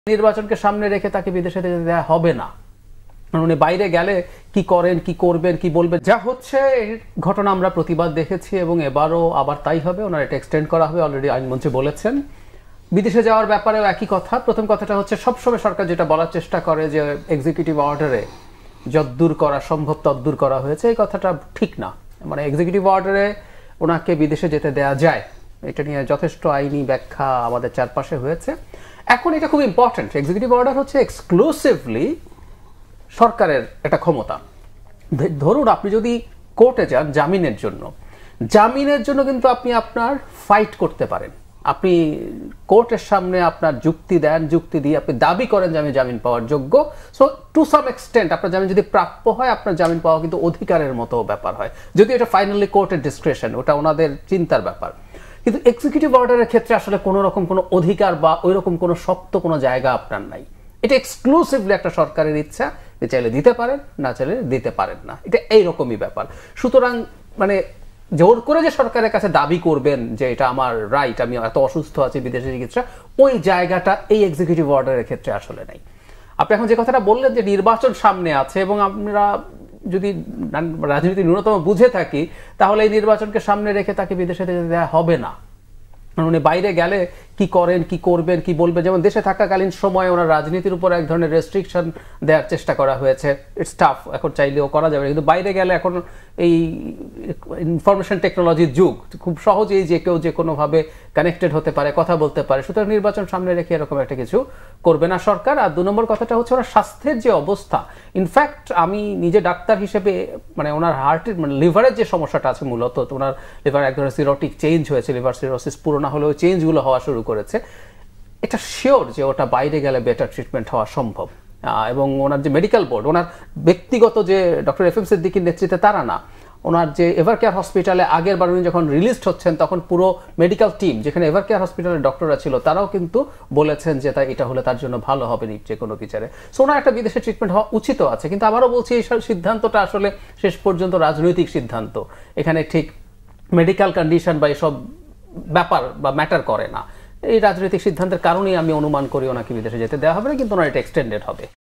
নির্বাচনকে সামনে রেখে তাকে বিদেশে যেতে দেওয়া হবে না। উনি বাইরে গেলে কি করেন, কি করবেন, কি বলবেন, যা হচ্ছে এই ঘটনা আমরা প্রতিবাদ দেখেছি এবং এবারও আবার তাই হবে। ওনার এটা এক্সটেন্ড করা হবে, অলরেডি আইনমন্ত্রী বলেছেন। বিদেশে যাওয়ার ব্যাপারেও একই কথা। প্রথম কথাটা হচ্ছে সবসময় সরকার যেটা বলার চেষ্টা করে যে এক্সিকিউটিভ অর্ডারে যদ্দূর করা সম্ভব তদ্দূর করা হয়েছে, এই কথাটা ঠিক না। মানে এক্সিকিউটিভ অর্ডারে ওনাকে বিদেশে যেতে দেওয়া যায়, এটা নিয়ে যথেষ্ট আইনি ব্যাখ্যা আমাদের চারপাশে হয়েছে। এখন এটা খুব ইম্পর্টেন্ট, এক্সিকিউটিভ অর্ডার হচ্ছে এক্সক্লুসিভলি সরকারের একটা ক্ষমতা। ধরুন আপনি যদি কোর্টে যান জামিনের জন্য কিন্তু আপনি আপনার ফাইট করতে পারেন। আপনি কোর্টের সামনে আপনার যুক্তি দেন, যুক্তি দিয়ে আপনি দাবি করেন যে আমি জামিন পাওয়ার যোগ্য। সো টু সাম এক্সটেন্ট আপনার জামিন যদি প্রাপ্য হয়, আপনার জামিন পাওয়া কিন্তু অধিকারের মতো ব্যাপার হয়, যদি এটা ফাইনালি কোর্টের ডিসক্রিপশন, ওটা ওনাদের চিন্তার ব্যাপার। কিন্তু এক্সিকিউটিভ অর্ডারের ক্ষেত্রে আসলে কোনো রকম কোনো অধিকার বা ওই রকম কোনো শক্ত কোনো জায়গা আপনার নাই। এটা এক্সক্লুসিভলি একটা সরকারের ইচ্ছা, যে চাইলে দিতে পারেন, না চাইলে দিতে পারেন না। এটা এইরকমের ব্যাপার। সুতরাং মানে জোর করে যে সরকারের কাছে দাবি করবেন যে এটা আমার রাইট, আমি এত অসুস্থ আছি বিদেশে চিকিৎসা, ওই জায়গাটা এই এক্সিকিউটিভ অর্ডারের ক্ষেত্রে আসলে নাই। আপনি এখন যে কথাটা বললেন যে নির্বাচন সামনে আছে এবং আমরা যদি রাজনীতি ন্যূনতম বুঝে থাকি, তাহলে এই নির্বাচনকে সামনে রেখে তাকে বিদেশে যেতে দেওয়া হবে না। উনি বাইরে গেলে কি করেন, কি করবেন, কি বলবেন, যেমন দেশে থাকাকালীন সময় ওনার রাজনীতির উপর এক ধরনের রেস্ট্রিকশন দেওয়ার চেষ্টা করা হয়েছে। ইটস টাফ, এখন চাইলেও করা যাবে, কিন্তু বাইরে গেলে এখন এই ইনফরমেশন টেকনোলজির যুগ, খুব সহজেই যে কেউ যে কোনোভাবে কানেক্টেড হতে পারে, কথা বলতে পারে। সুতরাং নির্বাচন সামনে রেখে এরকম একটা কিছু করবে না সরকার। আর দু নম্বর কথাটা হচ্ছে ওনার স্বাস্থ্যের যে অবস্থা। ইনফ্যাক্ট আমি নিজে ডাক্তার হিসেবে মানে ওনার হার্টের মানে লিভারের যে সমস্যাটা আছে, মূলত ওনার লিভার এক ধরনের সিরোটিক চেঞ্জ হয়েছে, লিভার সিরোসিস পুরো না হলেও চেঞ্জগুলো হওয়া শুরু করেছে। এটা শিওর যে ওটা বাইরে গেলে বেটার ট্রিটমেন্ট হওয়া সম্ভব। এবং ওনার যে মেডিকেল বোর্ড, ওনার ব্যক্তিগত যে ডক্টর এফ এম সিদ্দিকীর নেতৃত্বে তারা না, ওনার যে এভার কেয়ার হসপিটালে আগের বার উনি যখন রিলিজড হচ্ছেন, তখন পুরো মেডিকেল টিম যেখানে এভার কেয়ার হসপিটালের ডক্টররা ছিল, তারাও কিন্তু বলেছেন যে এটা হলে তার জন্য ভালো হবে যে কোনো বিচারে। সো ওনার একটা বিদেশে ট্রিটমেন্ট হওয়া উচিত আছে। কিন্তু আবারও বলছি, এই সিদ্ধান্তটা আসলে শেষ পর্যন্ত রাজনৈতিক সিদ্ধান্ত। এখানে ঠিক মেডিকেল কন্ডিশন বা এসব ব্যাপার বা ম্যাটার করে না। এই রাজনৈতিক সিদ্ধান্তের কারণেই আমি অনুমান করি ওনাকে বিদেশে যেতে দেওয়া হবে না, কিন্তু ওনার এটা এক্সটেন্ডেড হবে।